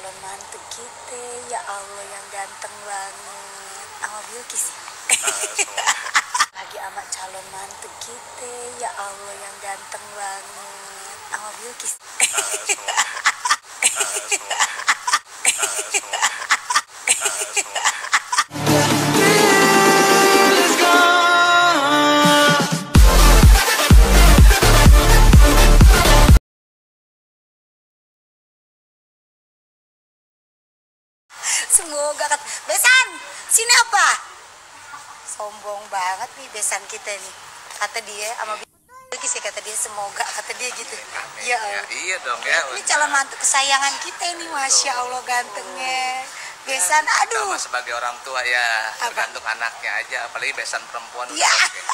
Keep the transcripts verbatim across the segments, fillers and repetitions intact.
calon mantu kita, ya Allah yang ganteng banget, sama Bilkis. Lagi sama calon mantu kita, ya Allah yang ganteng banget, sama Bilkis. Semoga kat besan sini apa sombong banget nih besan kita nih, kata dia sama Bilkis ya, kata dia semoga, kata dia gitu. Ya, ya iya dong ya, ini calon mantu kesayangan kita ini, masya Allah gantengnya besan. Aduh, sama sebagai orang tua ya tergantung anaknya aja, apalagi besan perempuan ya.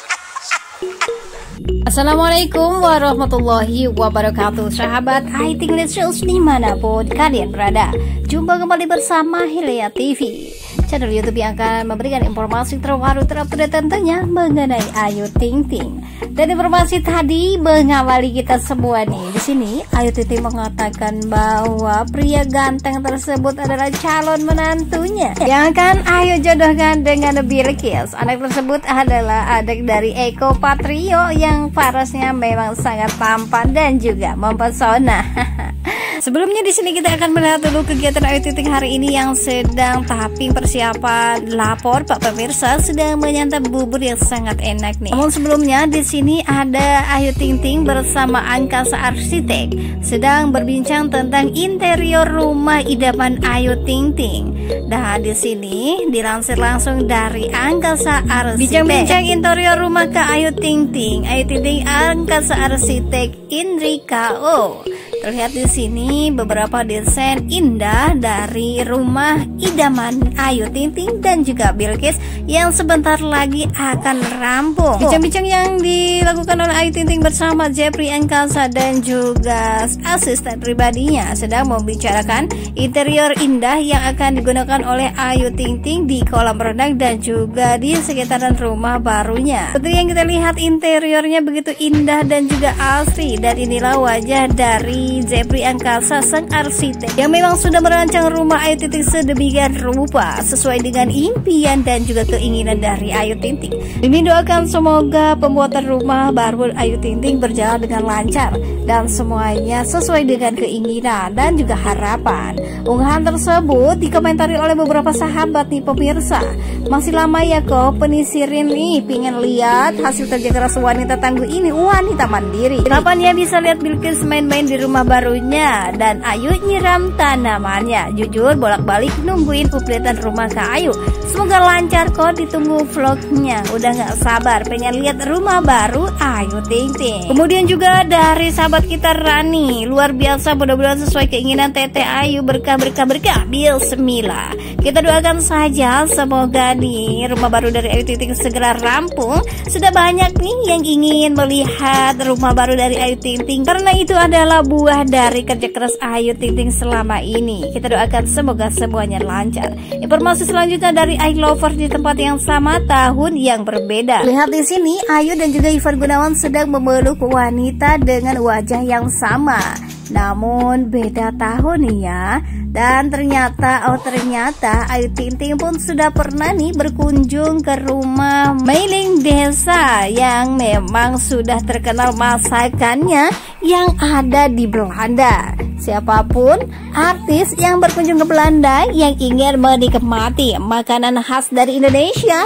Assalamualaikum warahmatullahi wabarakatuh. Sahabat I Think Naturals dimanapun kalian berada, jumpa kembali bersama Hilya T V, channel YouTube yang akan memberikan informasi terbaru terupdate tentunya mengenai Ayu Ting Ting. Dan informasi tadi mengawali kita semua nih. Di sini Ayu Ting Ting mengatakan bahwa pria ganteng tersebut adalah calon menantunya yang akan Ayu jodohkan dengan Bilkis. Anak tersebut adalah adik dari Eko Patrio yang parasnya memang sangat tampan dan juga mempesona. Sebelumnya di sini kita akan melihat dulu kegiatan Ayu Ting Ting hari ini yang sedang tahapan persiapan lapor. Pak pemirsa sedang menyantap bubur yang sangat enak nih. Namun sebelumnya di sini ada Ayu Ting Ting bersama Angkasa Arsitek sedang berbincang tentang interior rumah idaman Ayu Ting Ting. Nah di sini dilansir langsung dari Angkasa Arsitek. Bincang-bincang interior rumah ke Ayu Ting Ting. Ayu Ting Ting Angkasa Arsitek Indri K O. Terlihat di sini beberapa desain indah dari rumah idaman Ayu Ting Ting dan juga Bilkis yang sebentar lagi akan rampung. Bincang-bincang yang dilakukan oleh Ayu Ting Ting bersama Jeffrey Angkasa dan juga asisten pribadinya sedang membicarakan interior indah yang akan digunakan oleh Ayu Ting Ting di kolam renang dan juga di sekitaran rumah barunya. Seperti yang kita lihat, interiornya begitu indah dan juga asri, dan inilah wajah dari Jeffrey Angkasa sang arsitek yang memang sudah merancang rumah Ayu Ting Ting sedemikian rupa sesuai dengan impian dan juga keinginan dari Ayu Ting Ting. Ini doakan semoga pembuatan rumah baru Ayu Ting Ting berjalan dengan lancar dan semuanya sesuai dengan keinginan dan juga harapan. Unggahan tersebut dikomentari oleh beberapa sahabat nih pemirsa. Masih lama ya kok penisirin nih, pingin lihat hasil kerja keras wanita tangguh ini, wanita mandiri. Kapan ya bisa lihat Bilkis main-main di rumah barunya dan Ayu nyiram tanamannya. Jujur bolak-balik nungguin updatean rumah Kak Ayu. Semoga lancar kok, ditunggu vlognya. Udah gak sabar pengen lihat rumah baru Ayu Ting Ting. Kemudian juga dari sahabat kita Rani, luar biasa, mudah-mudahan sesuai keinginan Tete Ayu, berkah berkah berkah bismillah. Kita doakan saja semoga nih rumah baru dari Ayu Ting Ting segera rampung. Sudah banyak nih yang ingin melihat rumah baru dari Ayu Ting Ting karena itu adalah buah dari kerja keras Ayu Ting Ting selama ini. Kita doakan semoga semuanya lancar. Informasi selanjutnya dari I Lover di tempat yang sama, tahun yang berbeda. Lihat di sini Ayu dan juga Ivan Gunawan sedang memeluk wanita dengan wajah yang sama, namun beda tahun nih ya. Dan ternyata, oh ternyata Ayu Ting Ting pun sudah pernah nih berkunjung ke rumah Meiling Desa yang memang sudah terkenal masakannya yang ada di Belanda. Siapapun artis yang berkunjung ke Belanda yang ingin menikmati makanan khas dari Indonesia,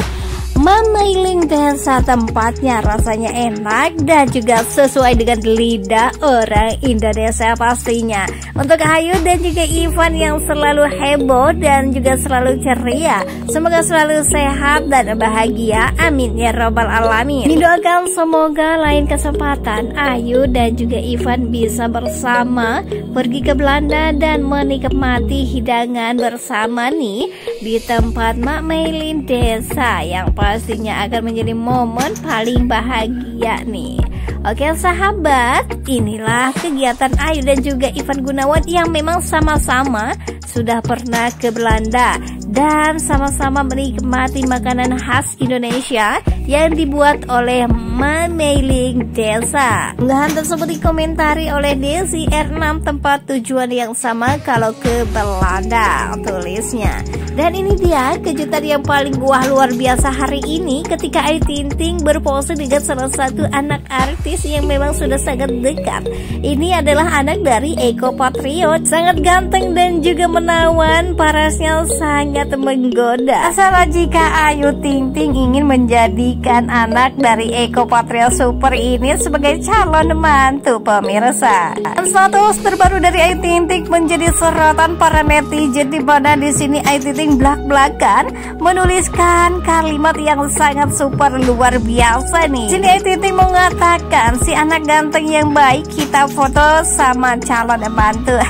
Meiling Desa tempatnya rasanya enak dan juga sesuai dengan lidah orang Indonesia pastinya. Untuk Ayu dan juga Ivan yang selalu heboh dan juga selalu ceria, semoga selalu sehat dan bahagia, amin ya robbal alamin. Didoakan semoga lain kesempatan Ayu dan juga Ivan bisa bersama pergi ke Belanda dan menikmati hidangan bersama nih di tempat Meiling Desa yang pastinya akan menjadi momen paling bahagia nih. Oke sahabat, inilah kegiatan Ayu dan juga Ivan Gunawan yang memang sama-sama sudah pernah ke Belanda dan sama-sama menikmati makanan khas Indonesia yang dibuat oleh Meiling desa. Unggahan tersebut dikomentari oleh Desi R enam, tempat tujuan yang sama kalau ke Belanda, tulisnya. Dan ini dia kejutan yang paling wah luar biasa hari ini ketika Ayu Ting Ting berpose dengan salah satu anak artis yang memang sudah sangat dekat. Ini adalah anak dari Eko Patriot, sangat ganteng dan juga menawan, parasnya sangat menggoda. Salah jika Ayu Ting Ting ingin menjadikan anak dari Eko Patriot Super ini sebagai calon mantu pemirsa. Dan status terbaru dari Ayu Ting Ting menjadi sorotan para netizen, di mana di sini Ayu Ting Ting belak-belakan menuliskan kalimat yang sangat super luar biasa nih. Sini Ayu Ting Ting mengatakan, si anak ganteng yang baik kita foto sama calon mantu.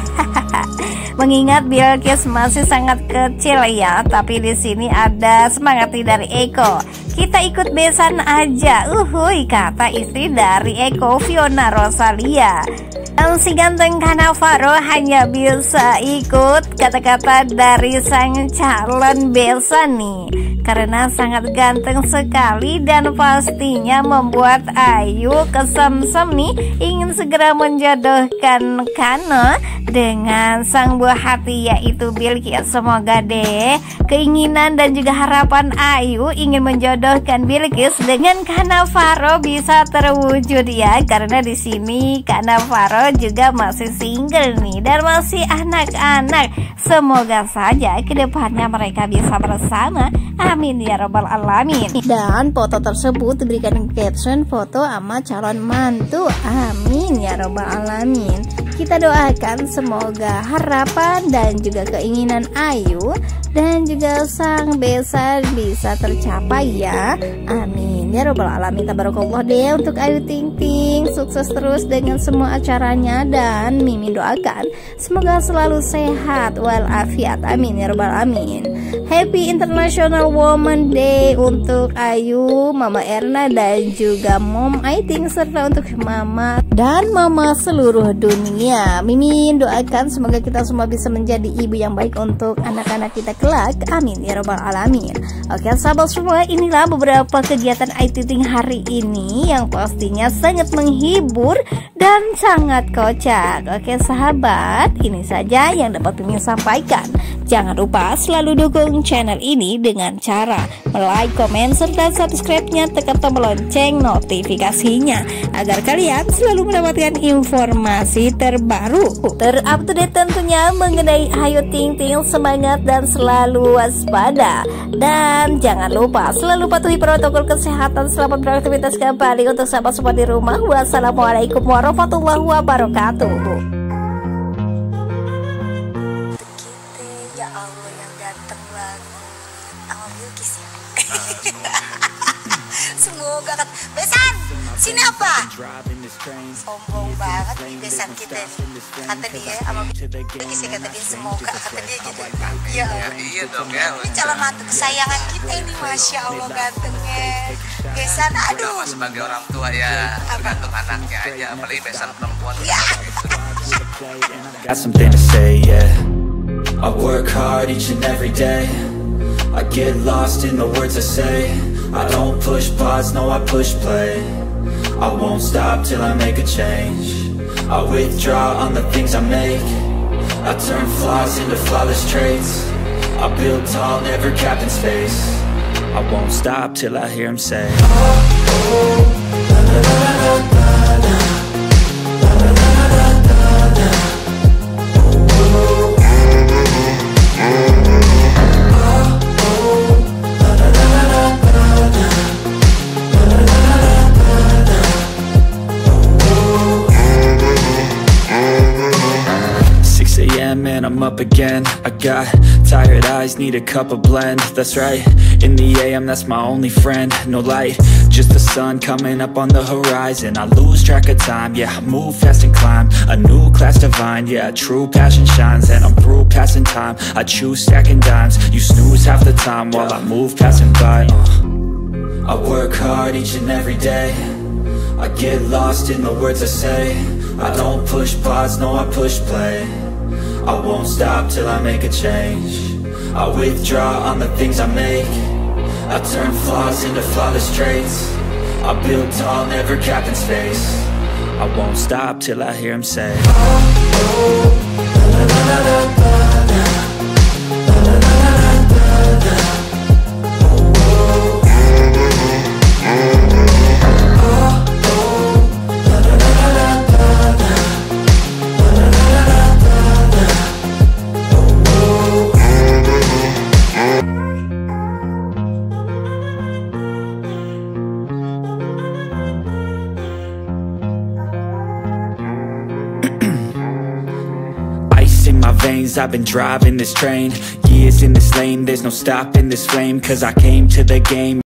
Mengingat Bilqis masih sangat kecil ya, tapi di sini ada semangat dari Eko. Kita ikut besan aja, uhuy, kata istri dari Eko, Fiona Rosalia. Dan si ganteng Cannavaro hanya bisa ikut kata-kata dari sang calon besan nih, karena sangat ganteng sekali dan pastinya membuat Ayu kesemsem nih, ingin segera menjodohkan Kano dengan sang buah hati yaitu Bilqis. Semoga deh keinginan dan juga harapan Ayu ingin menjodohkan Bilqis dengan Cannavaro bisa terwujud ya, karena di sini Cannavaro juga masih single nih dan masih anak-anak. Semoga saja kedepannya mereka bisa bersama, amin ya robbal alamin. Dan foto tersebut diberikan caption foto sama calon mantu, amin ya robbal alamin. Kita doakan semoga harapan dan juga keinginan Ayu dan juga sang besan bisa tercapai ya, amin ya robbal alamin. Tabarakallah deh untuk Ayu Ting Ting, sukses terus dengan semua acaranya, dan Mimin doakan semoga selalu sehat walafiat, amin ya robbal alamin. Happy International Women Day untuk Ayu, Mama Erna dan juga Mom Ayu Ting, serta untuk Mama dan Mama seluruh dunia. Mimin doakan semoga kita semua bisa menjadi ibu yang baik untuk anak-anak kita kelak, amin ya robbal alamin. Oke sahabat semua, inilah beberapa kegiatan Ayu Ting Ting hari ini yang pastinya sangat menghibur dan sangat kocak. Oke sahabat, ini saja yang dapat Mimin sampaikan. Jangan lupa selalu dukung channel ini dengan cara like, komen, serta subscribe-nya, tekan tombol lonceng notifikasinya agar kalian selalu mendapatkan informasi terbaru, terupdate tentunya mengenai Ayu Ting Ting. Semangat dan selalu waspada, dan jangan lupa selalu patuhi protokol kesehatan. Selamat beraktivitas kembali untuk sahabat semua di rumah. Wassalamualaikum warahmatullahi wabarakatuh. Ya Allah, yang ganteng banget sama Bilqis ya. Semoga kan besan sini apa? Sombong banget nih besan kita nih, kata dia sama Bilqis ya, kata dia semoga, kata dia gitu. Ya, ya iya dong ya. Ini calon mantu kesayangan kita ini, masya Allah gantengnya. Besan, aduh. Sebagai orang tua ya tergantung anaknya aja, apalagi besan perempuan. Ya. Got something to say, yeah. I work hard each and every day. I get lost in the words I say. I don't push pause, no I push play. I won't stop till I make a change. I withdraw on the things I make. I turn flaws into flawless traits. I build tall, never capped in space. I won't stop till I hear him say, oh, oh, la, la, la, la, la, la. And I'm up again. I got tired eyes, need a cup of blend. That's right, in the A M that's my only friend. No light, just the sun coming up on the horizon. I lose track of time, yeah, I move fast and climb a new class divine, yeah, true passion shines. And I'm through passing time, I choose stacking dimes. You snooze half the time while I move passing by. uh. I work hard each and every day. I get lost in the words I say. I don't push pause, no I push play. I won't stop till I make a change. I withdraw on the things I make. I turn flaws into flawless traits. I build tall, never capped in space. I won't stop till I hear him say, oh, oh, la la la la la la, la la la la la la, oh, oh, oh, oh, la la la la la la, la la la la la la, oh, oh. In my veins, I've been driving this train, years in this lane, there's no stopping this flame, cause I came to the game